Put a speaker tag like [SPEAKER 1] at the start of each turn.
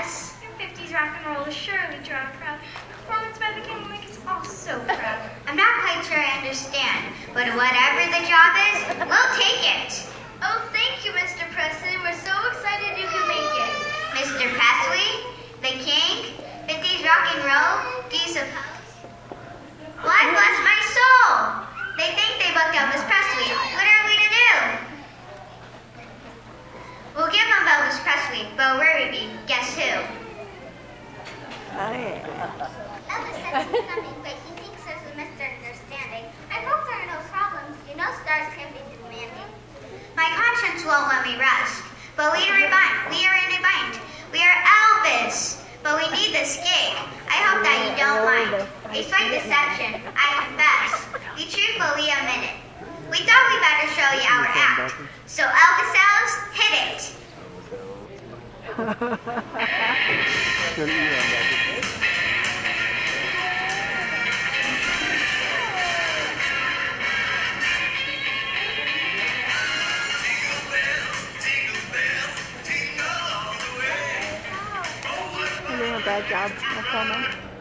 [SPEAKER 1] Yes?
[SPEAKER 2] Your 50s rock and roll is surely draw a crowd. Performance by the king will make us all so proud.
[SPEAKER 1] I'm not quite sure I understand, but whatever the job is, we'll take it.
[SPEAKER 2] Oh, thank you, Mr. Presley. We're so excited you can make it.
[SPEAKER 1] Mr. Presley? The king? 50s rock and roll? Do you suppose? What bless my soul? They think they booked Elvis Presley. What are we to do? We'll give them Elvis Presley, but where would be? Guess who?
[SPEAKER 3] Oh, yeah.
[SPEAKER 1] Elvis said he's coming, but he thinks there's a misunderstanding. I hope there are no problems. You know stars can be demanding. My conscience won't let me rest, but we are in a bind. We are Elvis, but we need this gig. I hope that you don't mind. A slight deception, I confess. We truthfully admit it. We thought we better show you our act. So Elvis Elves, hit it.
[SPEAKER 3] You're doing a bad job of filming.